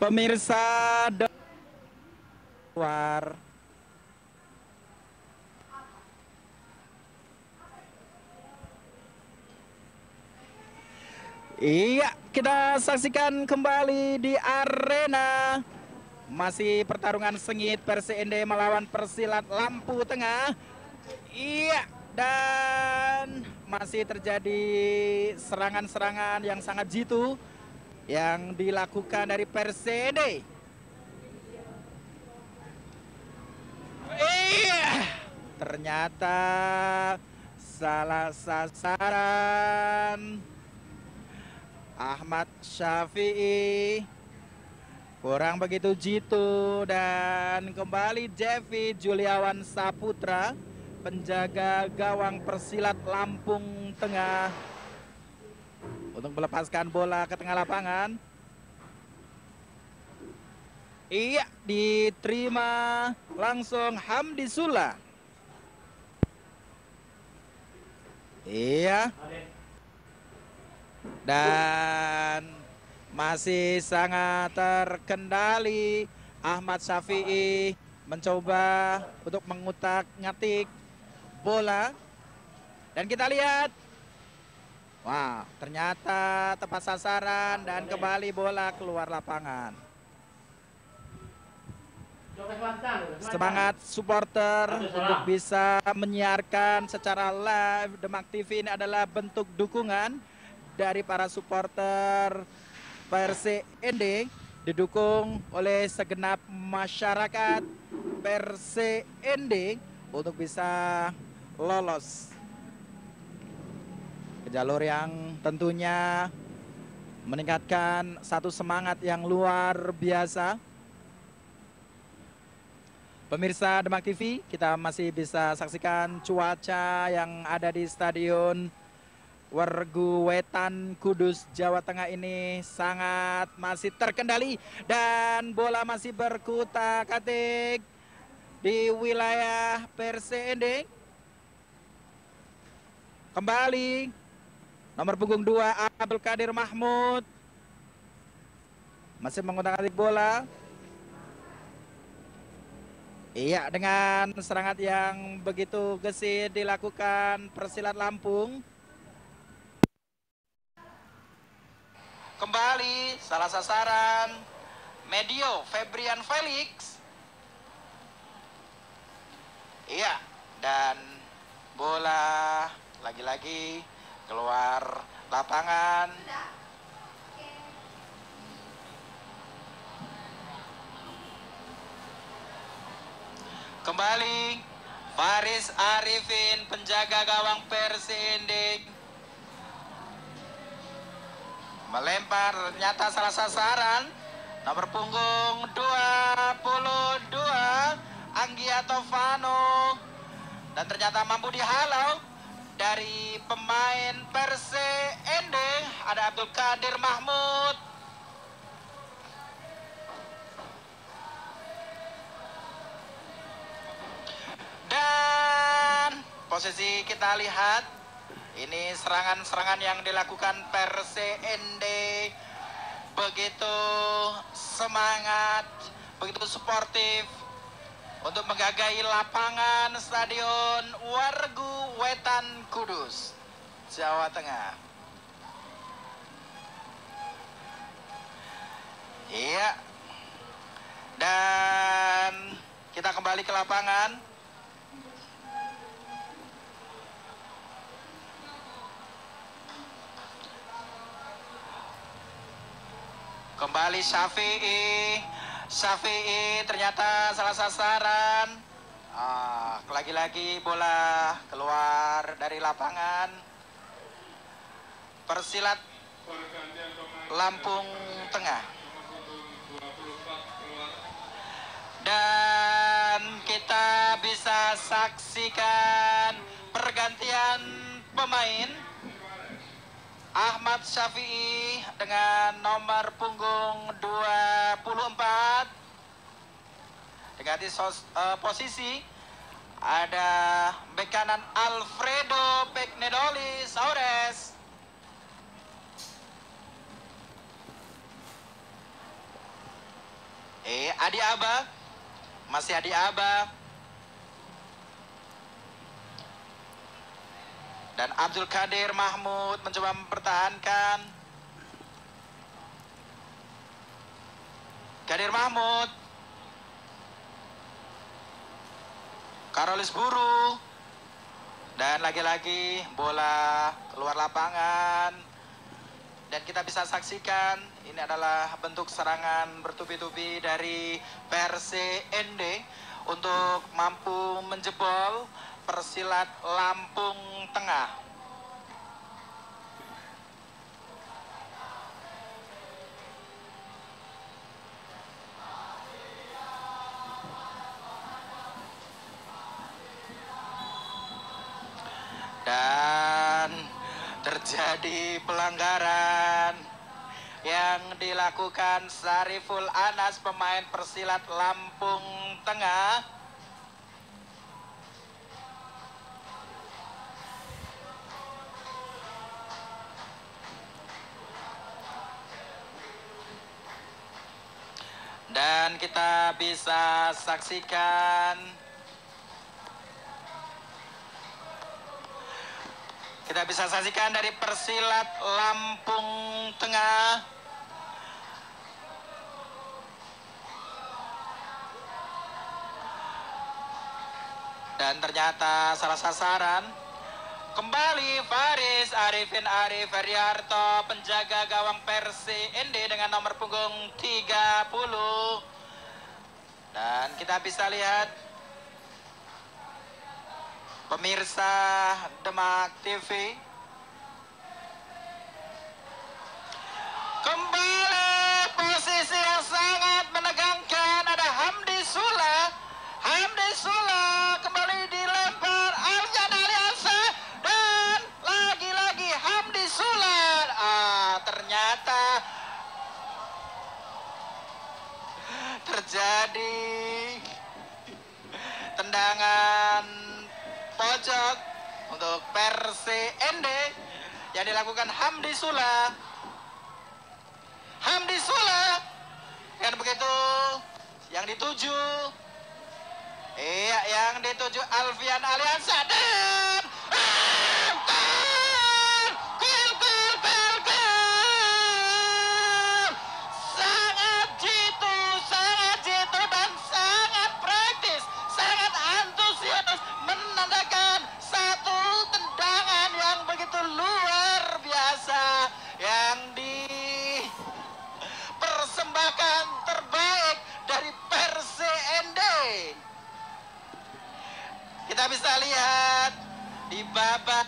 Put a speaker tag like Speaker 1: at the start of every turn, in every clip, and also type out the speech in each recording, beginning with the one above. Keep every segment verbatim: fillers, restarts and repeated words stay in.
Speaker 1: Pemirsa de- luar. Iya, kita saksikan kembali di arena. Masih pertarungan sengit Persi N D melawan Persilat Lampu Tengah. Iya, dan masih terjadi serangan-serangan yang sangat jitu yang dilakukan dari Persi N D. Iya, ternyata salah sasaran. Ahmad Syafi'i kurang begitu jitu, dan kembali Jevi Juliawan Saputra, penjaga gawang Persilat Lampung Tengah, untuk melepaskan bola ke tengah lapangan. Iya, diterima langsung Hamdi Sula. Iya. Dan masih sangat terkendali. Ahmad Syafi'i mencoba untuk mengutak-ngatik bola. Dan kita lihat. Wah, ternyata tepat sasaran dan kembali bola keluar lapangan. Semangat supporter untuk bisa menyiarkan secara live Demak T V. Ini adalah bentuk dukungan dari para supporter Persi N D, didukung oleh segenap masyarakat Persi N D untuk bisa lolos ke jalur yang tentunya meningkatkan satu semangat yang luar biasa. Pemirsa Demak T V, kita masih bisa saksikan cuaca yang ada di Stadion Wargu Wetan Kudus, Jawa Tengah ini sangat masih terkendali, dan bola masih berkutak-atik di wilayah Persi N D. Kembali nomor punggung dua Abdul Qadir Mahmud masih mengutak-atik bola. Iya, dengan serangan yang begitu gesit dilakukan Persilat Lampung. Kembali salah sasaran Medio Febrian Felix. Iya, dan bola lagi-lagi keluar lapangan. Kembali Faris Arifin, penjaga gawang Persi N D, melempar, ternyata salah sasaran. Nomor punggung dua puluh dua Anggiato Fano, dan ternyata mampu dihalau dari pemain Persi N D, ada Abdul Qadir Mahmud. Dan posisi kita lihat, ini serangan-serangan yang dilakukan Persi N D begitu semangat, begitu sportif untuk menggagahi lapangan Stadion Wargu Wetan Kudus, Jawa Tengah. Iya. Dan kita kembali ke lapangan. Kembali Syafi'i, Syafi'i ternyata salah sasaran. Ah, lagi-lagi bola keluar dari lapangan. Persilat Lampung Tengah. Dan kita bisa saksikan pergantian pemain. Ahmad Syafi'i dengan nomor punggung dua puluh empat. Diganti sos, uh, posisi ada bek kanan Alfredo Pegnedoli Saures. . Eh, Adi Aba. Masih Adi Aba. Dan Abdul Qadir Mahmud mencoba mempertahankan. Qadir Mahmud. Karolis Buru. Dan lagi-lagi bola keluar lapangan. Dan kita bisa saksikan ini adalah bentuk serangan bertubi-tubi dari Persende untuk mampu menjebol Persilat Lampung Tengah. Dan terjadi pelanggaran yang dilakukan Sariful Anas, pemain Persilat Lampung Tengah. Dan kita bisa saksikan, kita bisa saksikan dari Persilat Lampung Tengah. Dan ternyata salah sasaran. Kembali Faris Arifin Arif Heriarto, penjaga gawang Persende dengan nomor punggung tiga puluh. Dan kita bisa lihat pemirsa Demak T V. Kembali posisi yang sangat menegangkan, ada Hamdi Sula. Hamdi Sula kembali dilempar Alfian Aliansa. Dan lagi-lagi Hamdi Sula. Ah, ternyata terjadi tendangan pojok untuk Persende yang dilakukan Hamdi Sula. Hamdi Sula. Dan begitu yang dituju, iya, yang dituju Alfian Aliansa. Dan gol, gol, gol, gol. Sangat jitu, sangat jitu dan sangat praktis, sangat antusias, menandakan satu tendangan yang begitu luar biasa yang dipersembahkan terbaik dari Persende. Kita bisa lihat di babak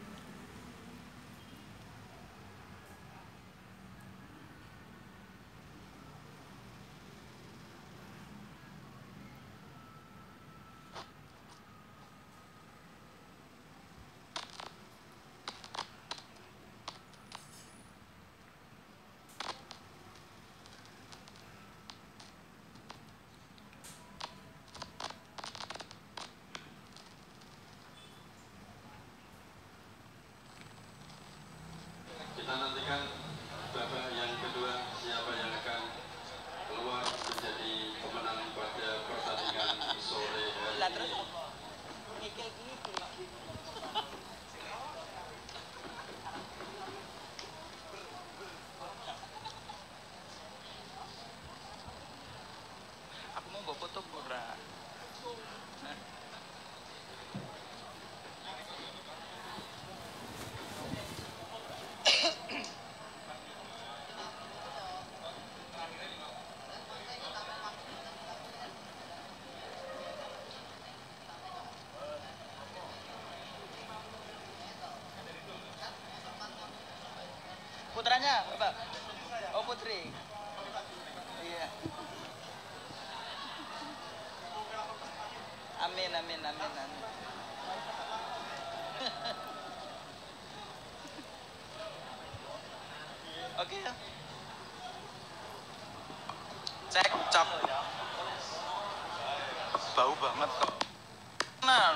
Speaker 2: kita nantikan babak yang kedua, siapa yang akan keluar menjadi pemenang pada pertandingan sore hari ini.
Speaker 1: aku mau bawa foto pura. Putranya, Bapak? Oh, putri. Iya. Amin, amin, amin, amin. Oke ya. Cek, cok. Bau banget kok. Nah,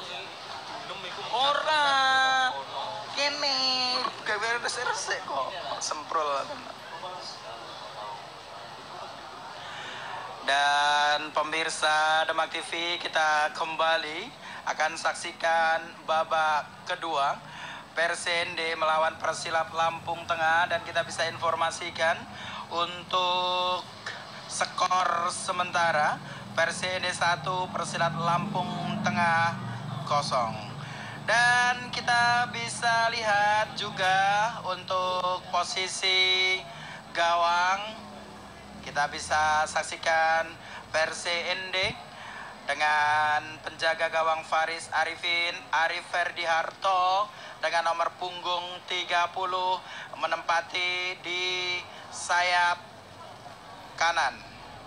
Speaker 1: ora. Kene, gawe resik-resik kok semprol. Dan pemirsa Demak T V, kita kembali akan saksikan babak kedua Persende melawan Persilap Lampung Tengah, dan kita bisa informasikan untuk skor sementara Persende satu, Persilap Lampung Tengah kosong. Dan kita bisa lihat juga untuk posisi gawang. Kita bisa saksikan Persende dengan penjaga gawang Faris Arifin, Arif Ferdiharto dengan nomor punggung tiga puluh menempati di sayap kanan.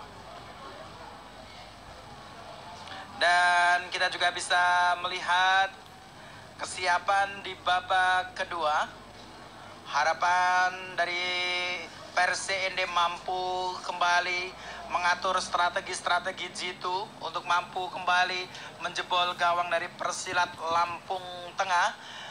Speaker 1: Dan kita juga bisa melihat kesiapan di babak kedua. Harapan dari Persende mampu kembali mengatur strategi-strategi jitu untuk mampu kembali menjebol gawang dari Persilap Lampung Tengah.